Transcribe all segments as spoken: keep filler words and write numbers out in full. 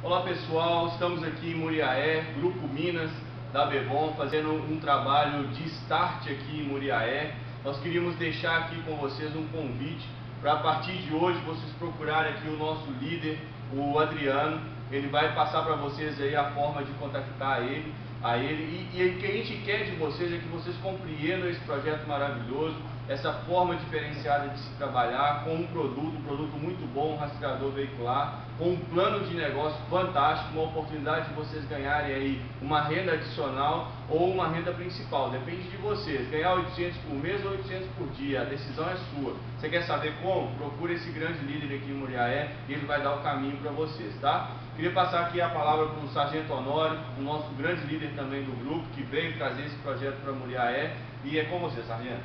Olá pessoal, estamos aqui em Muriaé, Grupo Minas da Bebom, fazendo um trabalho de start aqui em Muriaé. Nós queríamos deixar aqui com vocês um convite para a partir de hoje vocês procurarem aqui o nosso líder, o Adriano. Ele vai passar para vocês aí a forma de contactar ele, a ele. E, e o que a gente quer de vocês é que vocês compreendam esse projeto maravilhoso, essa forma diferenciada de se trabalhar com um produto, um produto muito bom, um rastreador veicular, com um plano de negócio fantástico, uma oportunidade de vocês ganharem aí uma renda adicional ou uma renda principal, depende de vocês, ganhar oitocentos por mês ou oitocentos por dia, a decisão é sua. Você quer saber como? Procure esse grande líder aqui em Muriaé e ele vai dar o caminho para vocês, tá? Queria passar aqui a palavra para o Sargento Honório, o nosso grande líder também do grupo, que veio trazer esse projeto para Muriaé, e é com você, Sargento.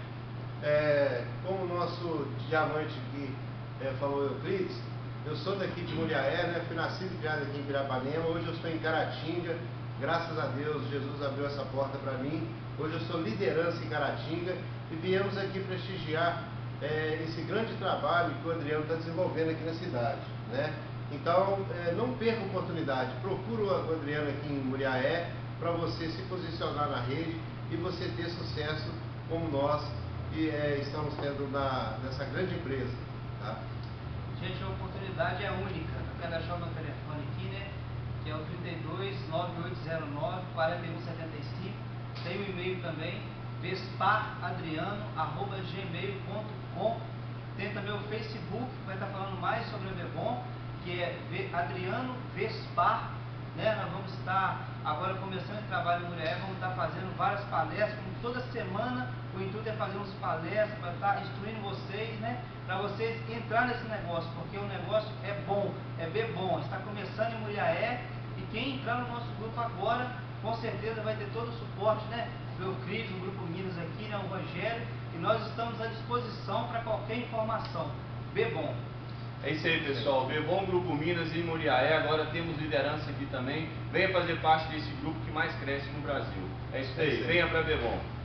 É, como o nosso diamante aqui é, falou, Euclides, eu sou daqui de Muriaé, né? Fui nascido e criado aqui em Pirapanema. Hoje eu estou em Caratinga, graças a Deus Jesus abriu essa porta para mim. Hoje eu sou liderança em Caratinga e viemos aqui prestigiar é, esse grande trabalho que o Adriano está desenvolvendo aqui na cidade, né? Então é, não perca a oportunidade, procure o Adriano aqui em Muriaé para você se posicionar na rede e você ter sucesso como nós que é, estamos tendo na, nessa grande empresa, tá? Gente, a oportunidade é única. Eu quero deixar o meu telefone aqui, né? Que é o trinta e dois, nove oito zero nove, quatro um sete cinco. Tem o e-mail também, vesparadriano arroba gmail ponto com. Tem também o Facebook, que vai estar falando mais sobre a Bebom, que é Adriano Vespar, né? Nós vamos estar agora começando esse trabalho em Muriaé, vamos estar fazendo várias palestras, como toda semana. O intuito é fazer uns palestras para estar instruindo vocês, né? Para vocês entrar nesse negócio, porque o negócio é bom, é bem bom. Está começando em Muriaé e quem entrar no nosso grupo agora, com certeza vai ter todo o suporte, né? O Euclides, o Grupo Minas aqui, né? O Rogério, e nós estamos à disposição para qualquer informação. Bebom. É isso aí, pessoal. Bebom Grupo Minas em Muriaé. Agora temos liderança aqui também. Venha fazer parte desse grupo que mais cresce no Brasil. É isso aí. Venha para Bebom.